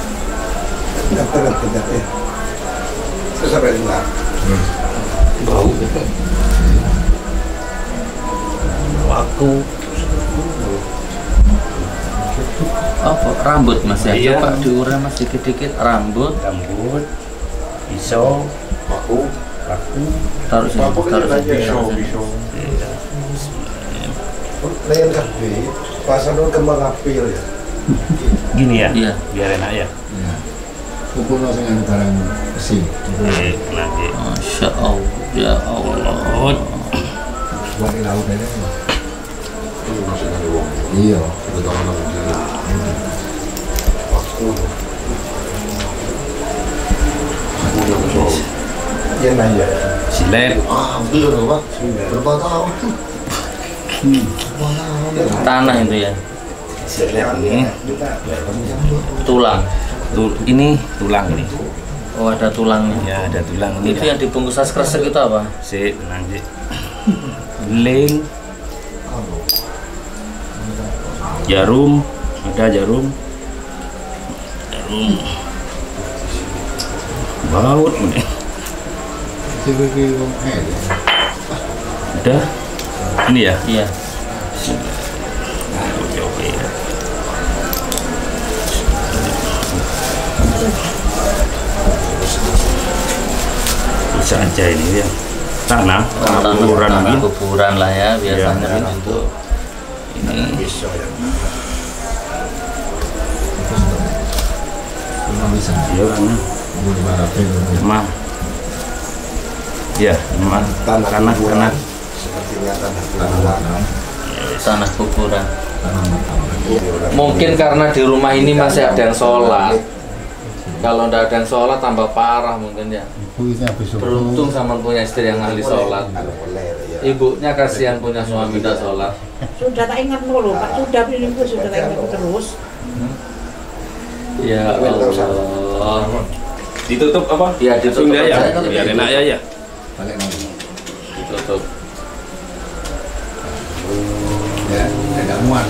Tidak ya. Saya sampai dengar. Bau. Waktu apa rambut Mas ya? Iya. Coba diurai Mas dikit-dikit rambut. Rambut, pisau, paku, Taruh sini, taruh sini. Lain kafe, pasar dulu kembang apel ya. Gini ya? Iya. Biar enak ya. Pukul langsung yang barang besi. Nanti. Masya Allah, ya Allah. Buat laut aja. Iya. Iya nanya. Silet. Belum Pak. Berapa tahun? Tanah itu ya. Silet ini. Tulang. Ini tulang ini. Oh ada tulangnya. Ya ada tulang ini. Itu yang dibungkus tas kresek itu apa? Sip, nanti. Beling. Jarum, ada jarum. Baut ini. Udah. Ini ya. Iya. Oke ya. Bisa aja ini ya. Tanah kuburan tanah ini. kuburan lah ya biasanya Iya. kan itu. Ini Ya karena mah. Ya, mah tanah. Sepertinya tanah. tanah kuburan. Mungkin karena di rumah ini masih ada yang sholat. Kalau nggak ada yang sholat tambah parah mungkin ya. Ibunya besok. Beruntung sama punya istri yang ahli sholat. Ibunya kasihan punya suami tidak sholat. Sudah tak ingat dulu, Pak. Sudah minggu sudah tak ingat terus. Ya Allah. Ditutup apa? Ya ditutup Sudah ya. aja. Biar enak ya. Balik lagi. Ditutup. Ya, tidak muat.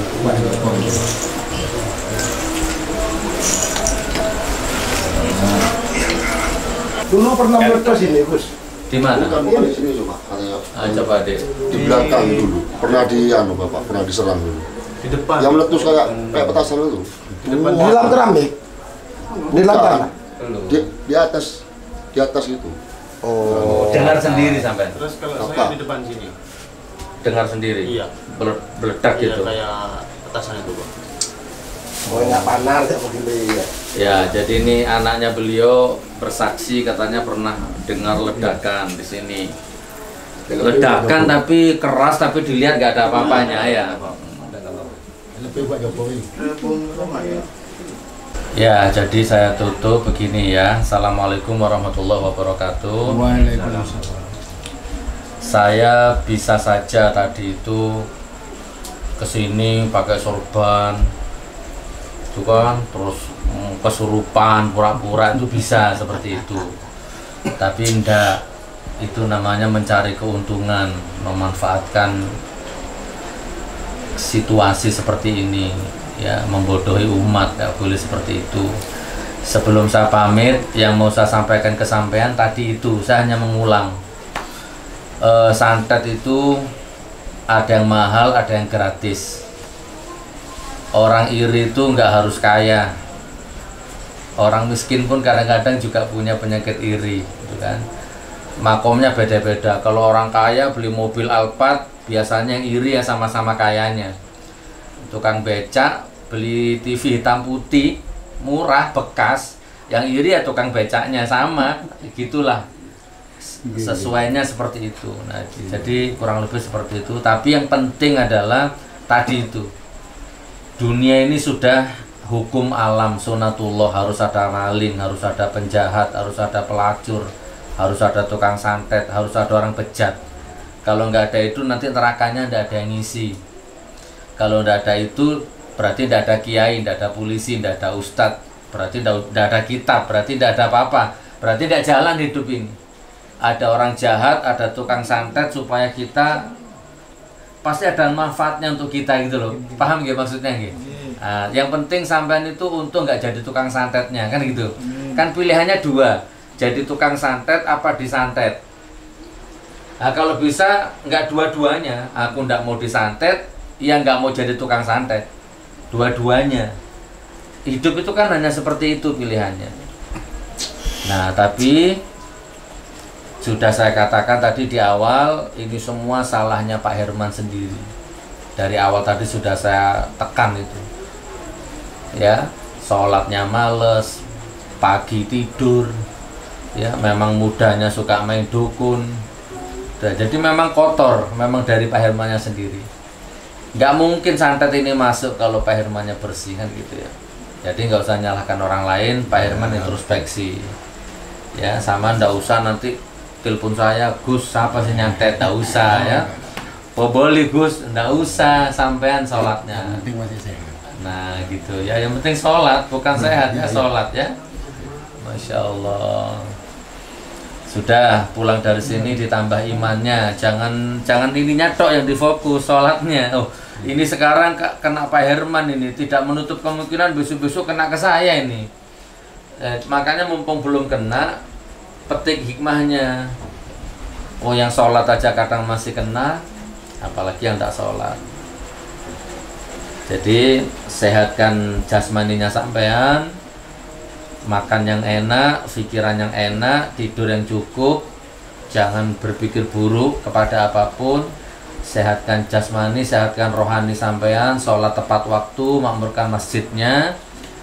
Dulu pernah meletus ini, Gus. Di mana? Bukan di sini cuma Coba deh. di belakang dulu. Pernah Bapak, pernah diserang dulu. Di depan. Yang meletus kayak petasan itu. Di depan. Di dalam keramik. Di dalam tanah. Di atas itu. Oh. Dengar sendiri sampai. Terus kalau Apa? saya di depan sini, Dengar sendiri. iya, Meledak iya gitu. kayak petasan itu, Pak. Oh, enggak panas ya begini ya. Ya, jadi ini anaknya beliau bersaksi katanya pernah dengar ledakan di sini. Ledakan tapi keras tapi dilihat nggak ada apa-apanya ya. Lebih buat Jokowi. Ya, jadi saya tutup begini ya. Assalamualaikum warahmatullahi wabarakatuh. Waalaikumsalam. Saya bisa saja tadi itu kesini pakai sorban, itu kan, terus kesurupan, pura-pura itu bisa seperti itu. Tapi enggak, itu namanya mencari keuntungan, memanfaatkan situasi seperti ini, ya, membodohi umat, nggak boleh seperti itu. Sebelum saya pamit, yang mau saya sampaikan ke sampean tadi itu, saya hanya mengulang. Santet itu ada yang mahal, ada yang gratis. Orang iri itu nggak harus kaya. Orang miskin pun kadang-kadang juga punya penyakit iri, gitu kan. Makomnya beda-beda. Kalau orang kaya beli mobil Alphard, biasanya yang iri ya sama-sama kayanya. Tukang becak beli TV hitam putih murah bekas, yang iri ya tukang becaknya sama, gitulah. Sesuainya seperti itu. Nah, jadi kurang lebih seperti itu. Tapi yang penting adalah tadi itu, dunia ini sudah hukum alam sunatullah, harus ada maling, harus ada penjahat, harus ada pelacur, harus ada tukang santet, harus ada orang bejat. Kalau nggak ada itu nanti nerakanya nggak ada yang ngisi. Kalau nggak ada itu berarti nggak ada kiai, nggak ada polisi, nggak ada ustadz, berarti nggak ada kitab, berarti nggak ada apa-apa, berarti nggak jalan hidup ini. Ada orang jahat, ada tukang santet supaya kita pasti ada manfaatnya untuk kita gitu loh. Paham nggak maksudnya nggak? Nah, yang penting sampean itu untung nggak jadi tukang santetnya kan gitu. Kan pilihannya dua, jadi tukang santet apa disantet. Nah, kalau bisa nggak dua-duanya, aku nggak mau disantet, ya nggak mau jadi tukang santet. Dua-duanya. Hidup itu kan hanya seperti itu pilihannya. Nah, tapi sudah saya katakan tadi di awal, ini semua salahnya Pak Herman sendiri. Dari awal tadi sudah saya tekan itu. Ya, sholatnya males, pagi tidur, ya memang mudanya suka main dukun. Nah, jadi memang kotor, memang dari Pak Hermannya sendiri. Nggak mungkin santet ini masuk kalau Pak Hermannya bersih kan gitu ya. Jadi nggak usah nyalahkan orang lain, Pak Herman introspeksi. Ya, sama nggak usah nanti telepon saya, Gus siapa sih nyantet, nggak usah ya. Boleh Gus, nggak usah sampean sholatnya. Yang penting masih sehat. Nah gitu ya, yang penting sholat, bukan sehat ya, sholat ya. Masya Allah. Sudah pulang dari sini ditambah imannya, jangan ininya tok yang difokus, sholatnya. Oh ini sekarang kena Pak Herman ini, tidak menutup kemungkinan besok-besok kena ke saya ini. Makanya mumpung belum kena, petik hikmahnya. Oh yang sholat aja kadang masih kena, apalagi yang tak sholat. Jadi sehatkan jasmaninya sampean, makan yang enak, pikiran yang enak, tidur yang cukup, jangan berpikir buruk kepada apapun. Sehatkan jasmani, sehatkan rohani sampean, sholat tepat waktu, makmurkan masjidnya.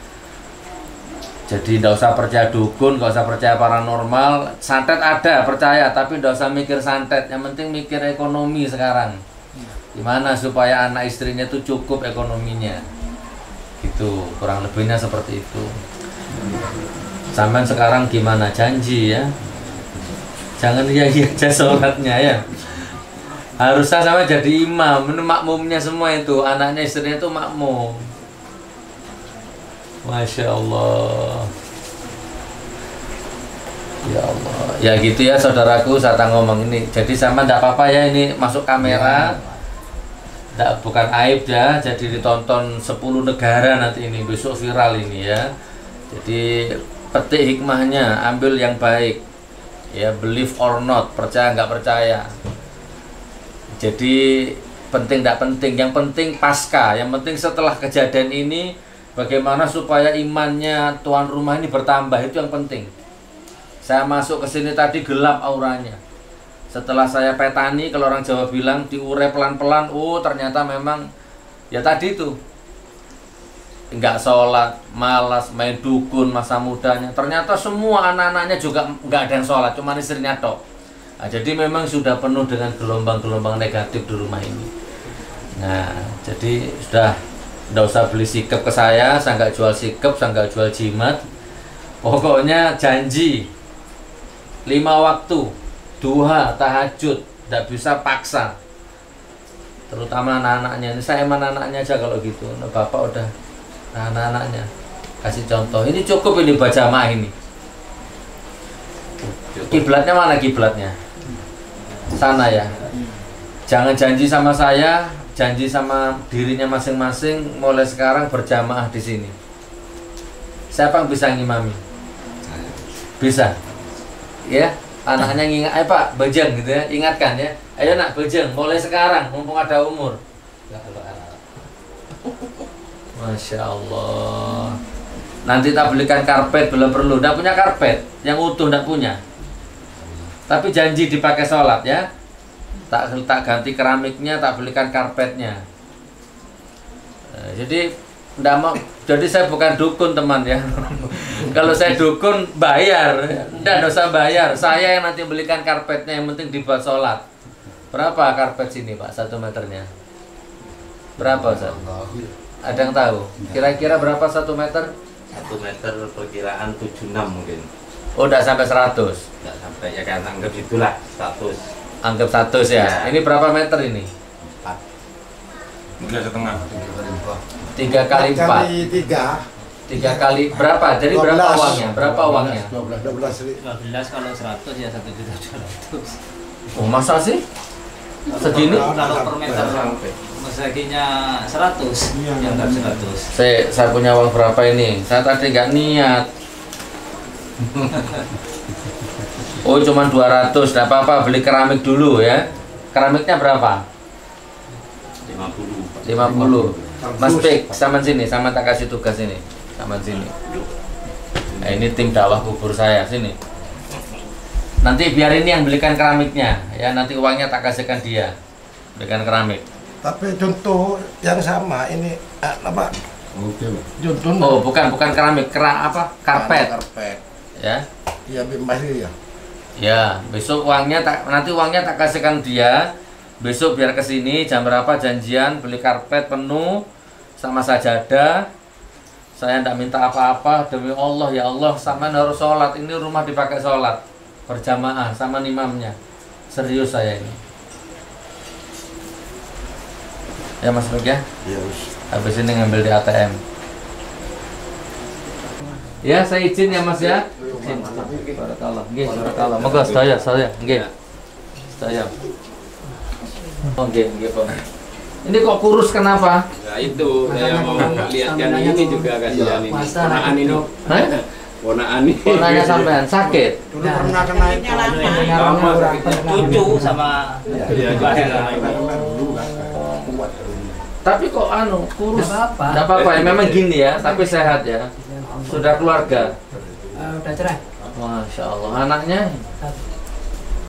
Jadi tidak usah percaya dukun, nggak usah percaya paranormal. Santet ada, percaya, tapi tidak usah mikir santet. Yang penting mikir ekonomi sekarang. Gimana supaya anak istrinya itu cukup ekonominya. Gitu, kurang lebihnya seperti itu. Sampai sekarang gimana, janji ya. Jangan iya-iya aja sholatnya ya. Harusnya sama jadi imam, makmumnya semua itu, anaknya istrinya itu makmum. Masya Allah. Ya Allah. Ya gitu ya saudaraku, saya ngomong ini. Jadi sama tidak apa-apa ya, ini masuk kamera. Bukan aib ya. Jadi ditonton 10 negara nanti ini, besok viral ini ya. Jadi petik hikmahnya, ambil yang baik. Ya, believe or not, percaya nggak percaya. Jadi penting tidak penting, yang penting pasca, yang penting setelah kejadian ini. Bagaimana supaya imannya tuan rumah ini bertambah, itu yang penting. Saya masuk ke sini tadi gelap auranya. Setelah saya petani, kalau orang Jawa bilang diurai pelan-pelan, oh ternyata memang ya tadi itu. Enggak sholat, malas, main dukun masa mudanya. Ternyata semua anak-anaknya juga enggak ada yang sholat, cuma istrinya tok. Nah, jadi memang sudah penuh dengan gelombang-gelombang negatif di rumah ini. Nah, jadi sudah. Nggak usah beli sikap ke saya nggak jual sikap, saya nggak jual jimat. Pokoknya janji 5 waktu, duha, tahajud, nggak bisa paksa. Terutama anak-anaknya, ini saya emang anak-anaknya aja kalau gitu. Nah, bapak udah, nah, anak-anaknya kasih contoh. Ini cukup ini berjamaah ini. Kiblatnya mana kiblatnya? Sana ya. Jangan janji sama saya, janji sama dirinya masing-masing, mulai sekarang berjamaah di sini. Siapa yang bisa ngimami? Bisa. Ya, anaknya ngingat, Pak, bejeng gitu ya, ingatkan ya. Ayo nak bejeng, mulai sekarang, mumpung ada umur. Masya Allah. Nanti tak belikan karpet, belum perlu. Nggak punya karpet, yang utuh nggak punya. Tapi janji dipakai sholat ya. Tak ganti keramiknya, tak belikan karpetnya. Jadi ndak mau. Jadi saya bukan dukun teman ya. Kalau saya dukun bayar, ndak usah bayar. Saya yang nanti belikan karpetnya, yang penting dibuat sholat. Berapa karpet sini Pak? 1 meternya? Berapa Ustaz? Ada yang tahu? Kira-kira berapa 1 meter? 1 meter perkiraan 76 mungkin. Oh, udah sampai 100. Enggak sampai, ya kan anggap itulah 100. Anggap 100 ya. Ini berapa meter ini? 3,5. 3 kali 4. 3 kali berapa? Jadi berapa uangnya? Berapa uangnya? 12 kalau 100 ya 1.200.000. Oh, masa sih? Segini? Kalau per meter seginya 100, yang enggak 100. Saya punya uang berapa ini? Saya tadi nggak niat. Oh, cuma 200. Enggak apa-apa, beli keramik dulu ya. Keramiknya berapa? 50. Mas Pik, sama sini, sama tak kasih tugas ini. Sama sini. Nah, ini tim dakwah kubur saya, sini. Nanti biar ini yang belikan keramiknya, ya nanti uangnya tak kasihkan dia. Belikan keramik. Tapi contoh yang sama ini apa? Oke, Pak. Contoh Oh, bukan keramik, karpet. Karpet. Ya. Iya, bebas ya. Ya, besok nanti uangnya tak kasihkan dia. Besok biar kesini jam berapa janjian beli karpet penuh sama sajadah. Saya tidak minta apa-apa demi Allah ya Allah, sama harus sholat. Ini rumah dipakai sholat berjamaah sama imamnya. Serius saya ini. Ya Mas Mik ya. Iya. Habis ini ngambil di ATM. Ya saya izin ya Mas ya. Izin. Barakallah. Nggih, barakallah. Moga saya. Nggih. Saya. Oke, Pak. Ini kok kurus kenapa? Nah itu saya mau lihatkan ini juga kasihan ini. Ponaan ini. Ponaan ini. Ponanya sampean sakit. Dulu pernah kena itu. Lama cucu sama Tapi kok kurus? Enggak apa-apa ya, memang gini ya, tapi sehat ya. Sudah keluarga. Udah cerai. Masya Allah, anaknya